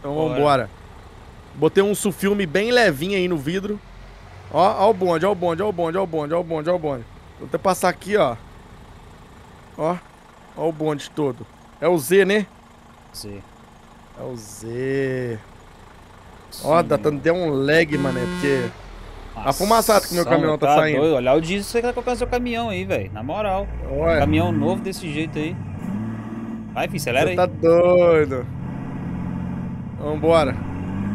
Então vambora. Botei um sulfilme bem levinho aí no vidro. Ó o bonde, ó o bonde, ó o bonde, ó o bonde, ó o bonde, ó o bonde. Vou até passar aqui, ó. Ó o bonde todo. É o Z, né? Z. É o Z. Ó, deu um lag, mané, porque... Nossa, a fumaçada que meu caminhão tá saindo. Doido. Olha o diesel que você tá colocando seu caminhão aí, velho. Na moral. Olha. Caminhão novo desse jeito aí. Vai, filho, acelera aí. Você tá doido. Vambora.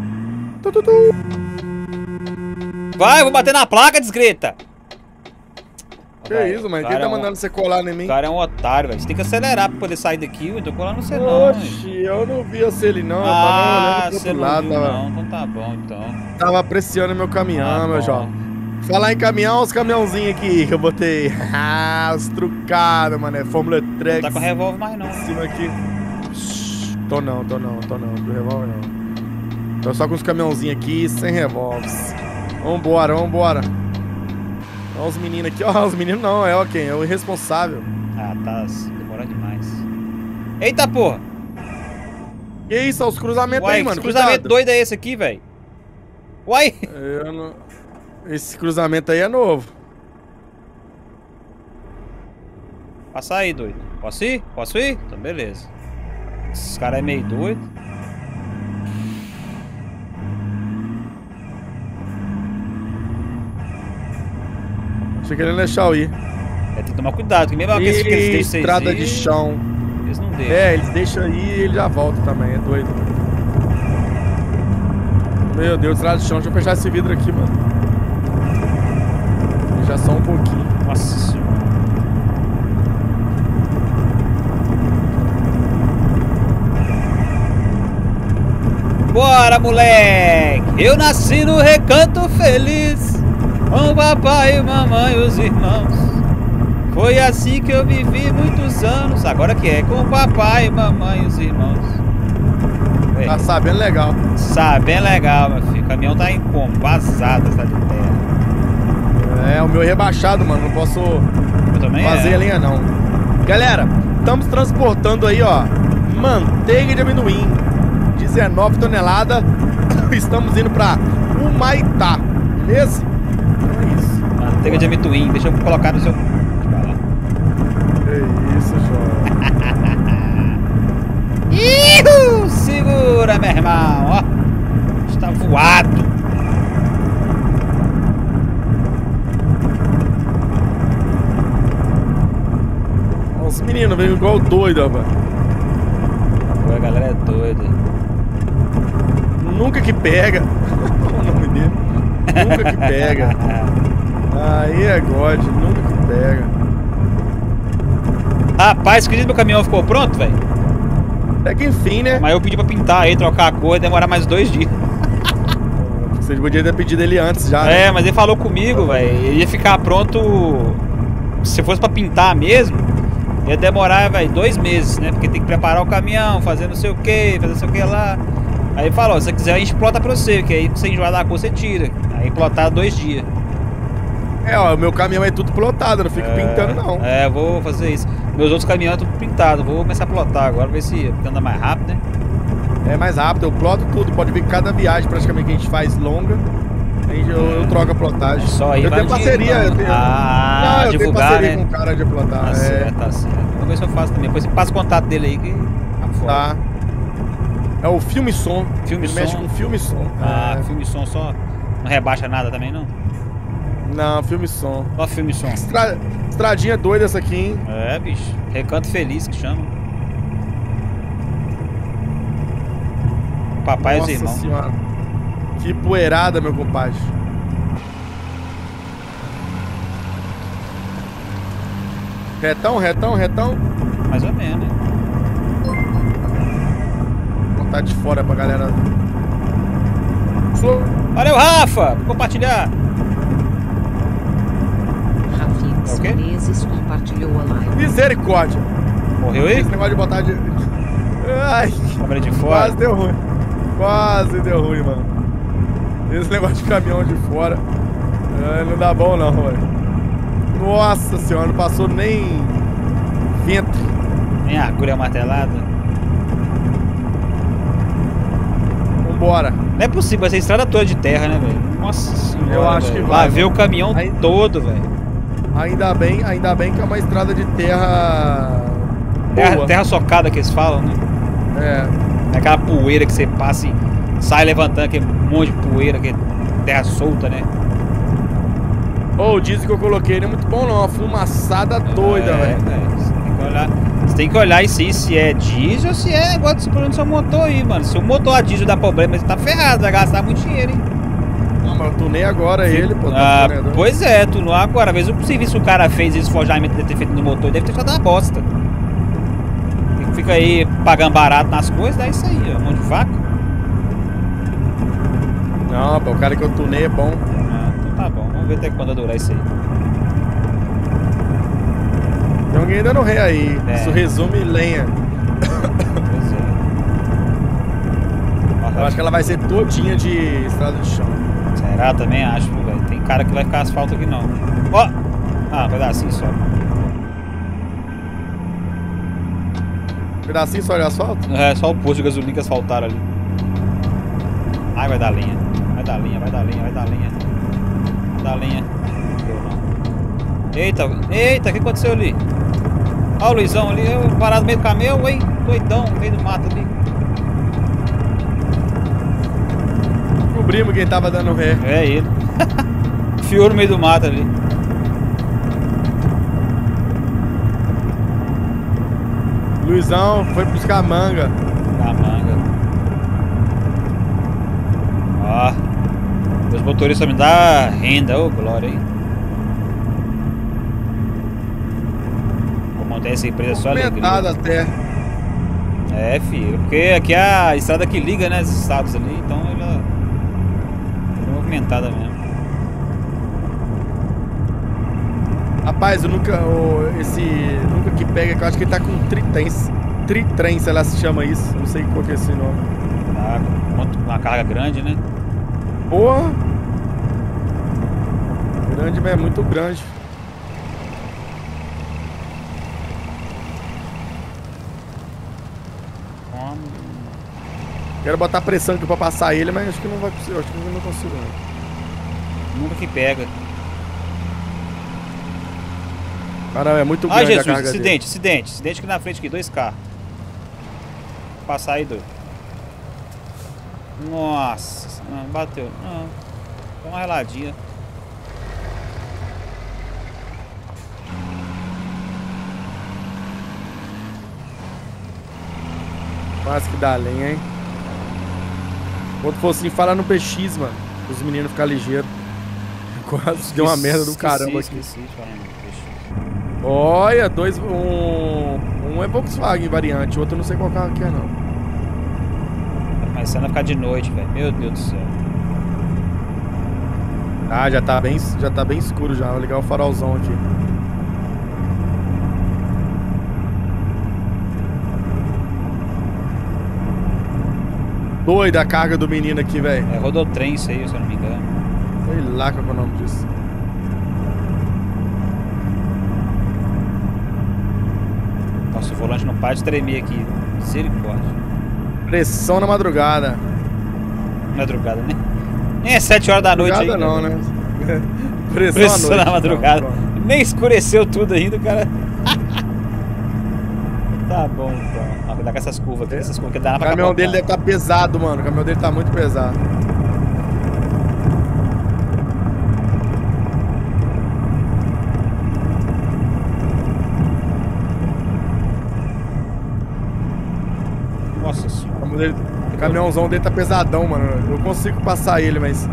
Vai, eu vou bater na placa, desgreta. Que isso, mano? Quem tá mandando você colar em mim? O cara é um otário, velho. Você tem que acelerar pra poder sair daqui. Eu tô colando você não. Oxi, eu não vi você ali não. Ah, eu tava olhando pro você outro não lado. viu, não. Então tá bom, então. Tava apreciando meu caminhão, meu jovem. Falar em caminhão, os caminhãozinhos aqui que eu botei. Os trucados, mano. É Fórmula Trax. Não tá com revólver mais não. Em cima aqui. Tô não. Do revólver não. Tô só com os caminhãozinhos aqui, sem revólver. Vambora. Olha os meninos aqui. Ó, os meninos não, é quem? É o irresponsável. Ah, tá demorando demais. Eita, porra! Que isso, olha os cruzamentos aí, mano. Que cruzamento doido é esse aqui, velho? Uai! Eu não... Esse cruzamento aí é novo. Passa aí, doido. Posso ir? Posso ir? Então, beleza. Esses caras é meio doido. Achei que ele ia deixar eu ir. É, tem que tomar cuidado, que mesmo aqueles que eles deixam estrada aí, de chão. Eles não deixam. É, eles deixam aí e ele já volta também, é doido. Meu Deus, estrada de chão. Deixa eu fechar esse vidro aqui, mano. Já só um pouquinho. Nossa senhora. Bora, moleque! Eu nasci no Recanto Feliz, com o papai, mamãe e os irmãos. Foi assim que eu vivi muitos anos. Agora que é com o papai, mamãe e os irmãos. Tá sabendo legal. Sabendo legal, meu filho. O caminhão tá em como? Vazado, tá de terra. É, o meu é rebaixado, mano. Não posso fazer a linha, não. Galera, estamos transportando aí, ó, manteiga de amendoim. 19 toneladas. Estamos indo pra Humaitá. Beleza? Então é isso. Manteiga de amendoim. Deixa eu colocar no seu... Que isso, João. Ihu! Segura, meu irmão, ó. Está voado. Os meninos veio igual doido, rapaz. A galera é doida. Nunca que pega. O nome dele. Nunca que pega. Aí é God, nunca que pega. Rapaz, acredita que meu caminhão ficou pronto, velho? Até que enfim, né? Mas eu pedi pra pintar aí, trocar a cor, demorar mais 2 dias. Você podia ter pedido ele antes já, né? É, mas ele falou comigo, velho. Ele ia ficar pronto. Se fosse pra pintar mesmo, ia demorar, velho, 2 meses, né? Porque tem que preparar o caminhão, fazer não sei o que, fazer não sei o que lá. Aí ele falou, se você quiser a gente plota pra você, que aí você enjoar da cor, você tira. Aí plotar 2 dias. É, ó, o meu caminhão é tudo plotado, não fico pintando não. É, vou fazer isso. Meus outros caminhões é tudo pintado, vou começar a plotar agora, ver se anda mais rápido, né? É mais rápido, eu ploto tudo, pode ver que cada viagem praticamente que a gente faz longa, eu troco a plotagem. Só aí eu vai tenho parceria, eu tenho... não, eu divulgar, tenho parceria né? com um cara de plotar. Tá certo, tá certo. Vou ver se eu faço também, depois você passa o contato dele aí que tá. É o Filme Som. Filme Ele Som? mexe com Filme Som. Ah, Filme Som só. Não rebaixa nada também, não? Não, Filme Som. Só Filme Som. Estradinha doida essa aqui, hein? É, bicho. Recanto Feliz que chama. Papai e os irmãos. Nossa senhora. Que poeirada, meu compadre. Retão, retão, retão. Mais ou menos, né? Tá de fora pra galera. Valeu, Rafa! Vou compartilhar. Rafix Menezes compartilhou a live. Misericórdia. Morreu aí? Esse negócio de botar de... Ai, câmera de fora. Quase deu ruim. Quase deu ruim, mano. Esse negócio de caminhão de fora. Não dá bom não, velho. Nossa senhora, não passou nem vento. Nem agulha martelada. Vambora. Não é possível, vai ser estrada toda de terra, né, velho? Nossa senhora. Eu acho véio. que vai. Lá ver o caminhão todo, velho. Ainda bem que é uma estrada de terra. Terra socada que eles falam, né? É. É aquela poeira que você passa e sai levantando aquele monte de poeira, que é terra solta, né? O diesel que eu coloquei não é muito bom não, uma fumaçada doida, velho. Você tem que olhar se é diesel ou se é igual do seu motor aí, mano. Se o motor a diesel dá problema, você tá ferrado, vai gastar muito dinheiro, hein? Não, mas eu tunei agora ele, pô. Pois é, tunou agora. Às vezes o serviço que o cara fez, esse forjamento deve ter feito no motor, deve ter ficado uma bosta. Fica aí pagando barato nas coisas, dá isso aí, ó, mão de vaca. Não, pô, o cara que eu tunei é bom. Então tá bom, vamos ver até quando vai durar isso aí. Tem alguém dando ré aí, isso resume lenha. Pois é. Eu acho que ela vai ser todinha de estrada de chão. Será? Também acho, velho. Tem cara que vai ficar asfalto aqui não. Ó! Ah, pedacinho só. Pedacinho só de asfalto? É, só o posto de gasolina que asfaltaram ali. Ai, vai dar linha. Vai dar linha, vai dar linha, vai dar linha. Vai dar linha. Eita, eita, o que aconteceu ali? Olha o Luizão ali, eu parado no meio do caminhão, hein? Doidão, no meio do mato ali. Descobrimos quem tava dando ré. É ele. Fiou no meio do mato ali. Luizão foi buscar manga. A manga. Ó. Os motoristas me dão renda, ô glória, hein? Vou montar essa empresa só alegria. Até. É, filho. Porque aqui é a estrada que liga, né? Os estados ali, então ela é movimentada mesmo. Rapaz, eu nunca. Nunca que pega, que eu acho que ele tá com tritrem, sei lá se chama isso. Não sei qual que é esse nome. Ah, uma carga grande, né? Porra! Grande, mas é muito grande. Quero botar pressão aqui pra passar ele, mas acho que não vai conseguir. Acho que não consigo. Nunca que pega. Caramba, é muito grande. Ai, Jesus, a carga acidente, dele. Acidente aqui na frente, aqui, 2 carros. Vou passar aí, doido. Nossa, não, bateu. Não. Dá uma reladinha. Quase que dá lenha, hein? Quando for assim, fala no PX, mano. Os meninos ficar ligeiros. Quase deu uma merda do caramba aqui. Olha, um é Volkswagen variante, o outro eu não sei qual carro que é, não. Tá começando a ficar de noite, velho. Meu Deus do céu. Ah, já tá bem escuro já. Vou ligar o farolzão aqui. Doida a carga do menino aqui, velho. É Rodotrem isso aí, se eu não me engano. Sei lá qual é o nome disso. Nossa, o volante não para de tremer aqui. Misericórdia. Pressão na madrugada. Madrugada, né? Nem é 7 horas da noite ainda. Não, né? Pressão na madrugada. Não, nem escureceu tudo ainda, cara. Tá bom, então. Dá com essas curvas aqui, essas curvas que dá na pra O caminhão dele deve estar pesado, mano. O caminhão dele tá muito pesado. Nossa senhora. O caminhãozão dele tá pesadão, mano. Eu consigo passar ele, mas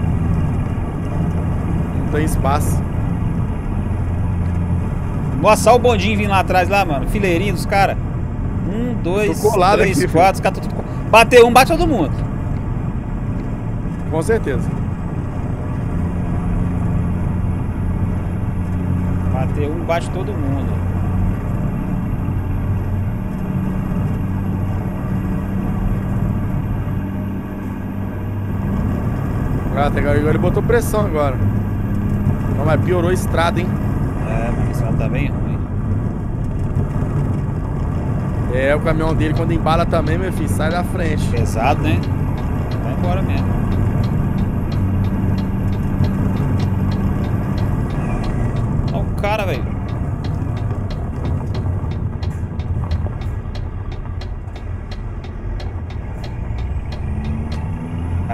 não tem espaço. Nossa, olha o bondinho vindo lá atrás, lá, mano. Fileirinho dos caras. 1, 2, 3, 4, os caras tudo. Bateu um, bate todo mundo. Com certeza. Bateu um, bate todo mundo. Ah, agora ele botou pressão agora. Não, mas piorou a estrada, hein? É, mas a estrada tá bem ruim. É, o caminhão dele quando embala também, meu filho, sai da frente. Pesado, né? Vai embora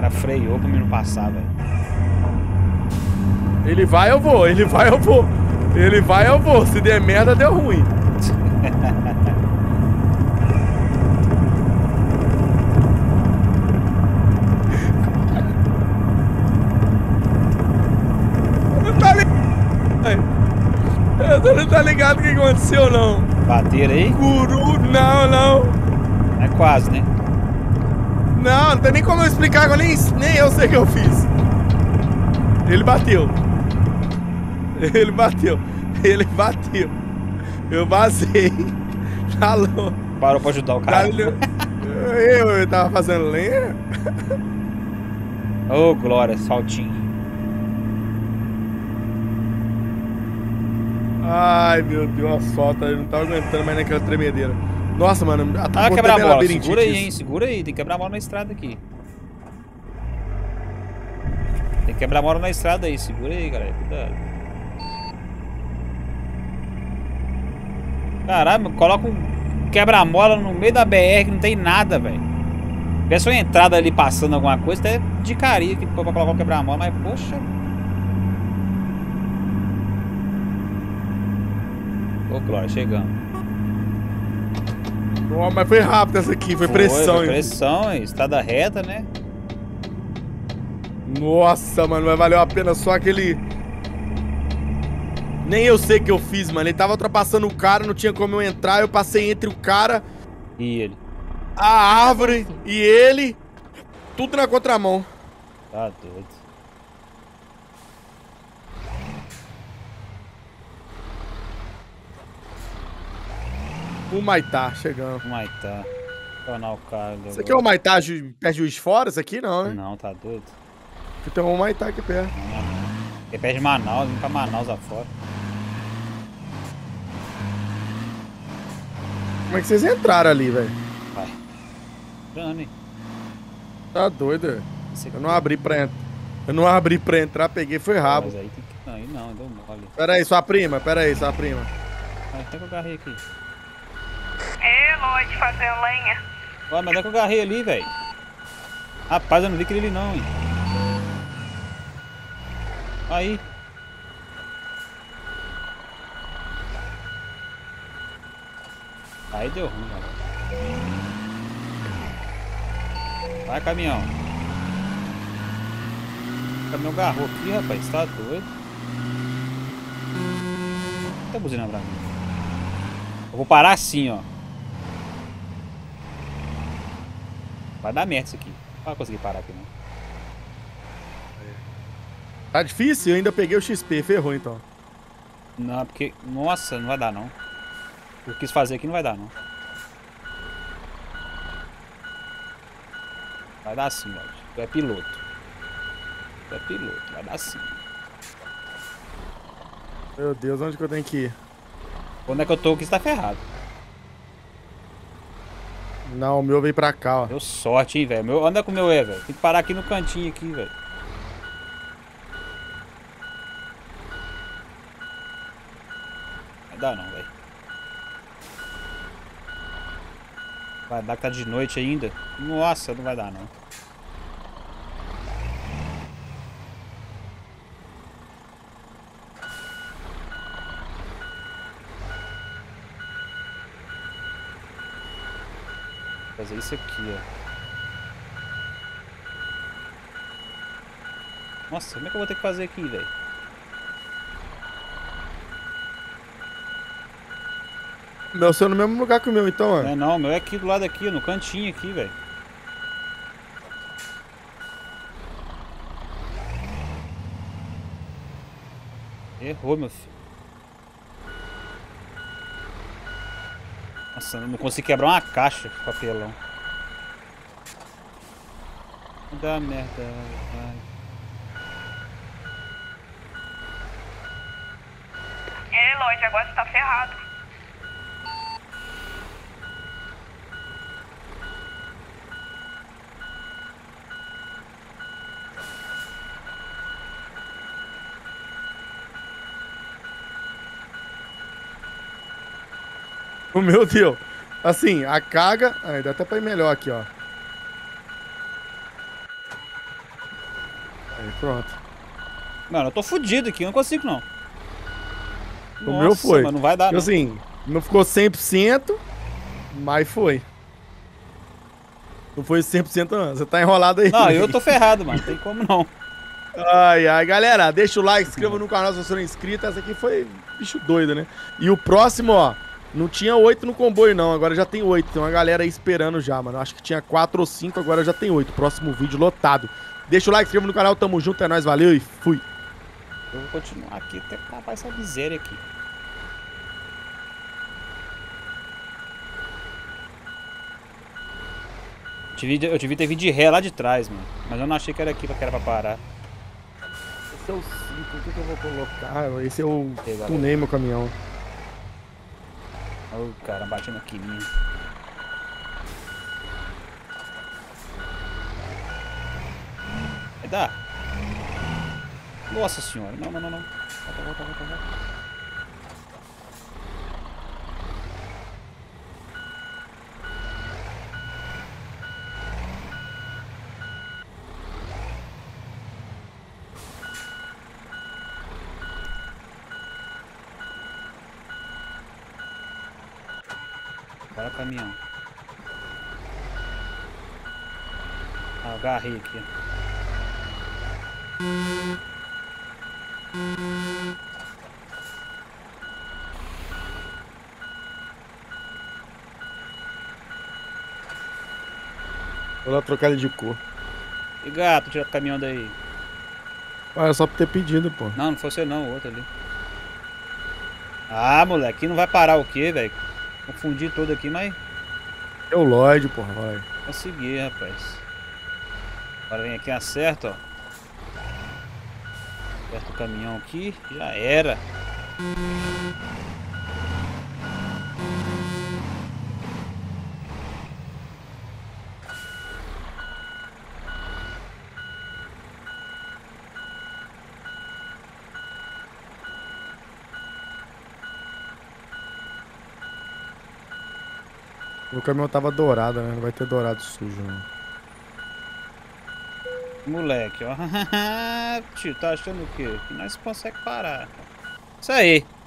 O cara freou pra mim não passar, velho. Ele vai, eu vou. Ele vai, eu vou. Ele vai, eu vou. Se der merda, deu ruim. Você não tá ligado o que aconteceu, não. Bateram aí? Guru, não. É quase, né? Não tem nem como eu explicar, nem eu sei o que eu fiz. Ele bateu. Eu vazei. Alô. Parou pra ajudar o cara. Eu tava fazendo lenha. Ô, glória, saltinho. Ai, meu Deus, a solta. Eu não tava aguentando mais naquela tremedeira. Nossa, mano. Quebrar a bola. Segura aí, hein. Segura aí. Tem que quebrar a bola na estrada aqui. Tem que quebrar a bola na estrada aí. Segura aí, galera. Cuidado. Caralho, coloca um quebra-mola no meio da BR que não tem nada, velho. Peça uma entrada ali passando alguma coisa, até de caria aqui pra colocar um quebra-mola, mas poxa. Ô, Glória, chegamos. Oh, mas foi rápido essa aqui, foi pressão. Foi pressão, hein? Estrada reta, né? Nossa, mano, mas valeu a pena só aquele... Nem eu sei o que eu fiz, mano. Ele tava ultrapassando o cara, não tinha como eu entrar. Eu passei entre o cara... E ele? A árvore e ele... Tudo na contramão. Tá doido. O Maitá, chegando. O Maitá. Tornar o cara. Isso aqui é o Maitá perto de Juiz de Fora? Isso aqui não, né? Não, tá doido. Tem um Maitá aqui perto. Não. É perto de Manaus, vim pra Manaus afora. Como é que vocês entraram ali, velho? Vai. Entrando, hein? Tá doido, velho. Eu não abri pra entrar, peguei, foi rabo. Mas aí tem que... Não, aí não, deu mole. Pera aí, sua prima. Mas até que eu agarrei aqui. Lloyd fazendo lenha. Ué, mas onde é que eu agarrei ali, velho? Rapaz, eu não vi aquele ali não, hein? Aí. Aí deu ruim, galera. Vai, caminhão. O caminhão agarrou aqui, rapaz. Tá doido. Tá buzinando pra mim. Eu vou parar assim, ó. Vai dar merda isso aqui. Não vai conseguir parar aqui, não. Tá difícil? Eu ainda peguei o XP. Ferrou, então. Não, porque... Nossa, não vai dar, não. Eu quis fazer aqui, não vai dar, não. Vai dar sim, Lloyd. Tu é piloto. Tu é piloto. Vai dar sim. Meu Deus, onde que eu tenho que ir? Onde é que eu tô aqui, você tá ferrado. Não, o meu veio pra cá, ó. Deu sorte, hein, velho. Anda com o meu, velho. Tem que parar aqui no cantinho aqui, velho. Vai dar não, velho. Vai dar que tá de noite ainda. Nossa, não vai dar não. Vou fazer isso aqui, ó. Nossa, como é que eu vou ter que fazer aqui, velho? Meu seu no mesmo lugar que o meu, então, ó. Não é não, meu é aqui do lado aqui, no cantinho aqui, velho. Errou, meu filho. Nossa, eu não consegui quebrar uma caixa de papelão. Dá merda, vai. Lloyd, agora você tá ferrado. O meu Deus. Assim, a carga... Ai, dá até pra ir melhor aqui, ó. Aí, pronto. Mano, eu tô fudido aqui, eu não consigo não. O meu foi. Mas não vai dar, não. Assim, não ficou 100%, mas foi. Não foi 100% não. Você tá enrolado aí. Não, eu tô ferrado, mano. Não tem como não. Ai, ai. Galera, deixa o like, se inscreva no canal se você não é inscrito. Essa aqui foi bicho doido, né? E o próximo, ó, não tinha 8 no comboio, não. Agora já tem 8. Tem uma galera aí esperando já, mano. Acho que tinha 4 ou 5, agora já tem 8. Próximo vídeo lotado. Deixa o like, se inscreva no canal. Tamo junto, é nóis, valeu e fui. Eu vou continuar aqui até acabar essa miséria aqui. Eu devia ter vindo de ré lá de trás, mano. Mas eu não achei que era aqui que era pra parar. Esse é o 5, o que eu vou colocar? Esse é o Pega, tunei meu caminhão. Ô, cara, batendo aqui minha. Vai dar. Nossa senhora, não. Volta. Bora caminhão. Ah, agarrei aqui. Vou lá trocar ele de cor. E gato, tira o caminhão daí. Ah, é só pra ter pedido, pô. Não foi você não, o outro ali. Ah, moleque, não vai parar o quê, velho? Confundi todo aqui, mas É o Lloyd, porra, vai. consegui, rapaz. Agora vem aqui, acerta, ó. Aperta o caminhão aqui, já era. O caminhão tava dourado, né? Não vai ter dourado sujo, não. Moleque, ó. Tio, tá achando o quê? Que nós conseguimos parar. Isso aí.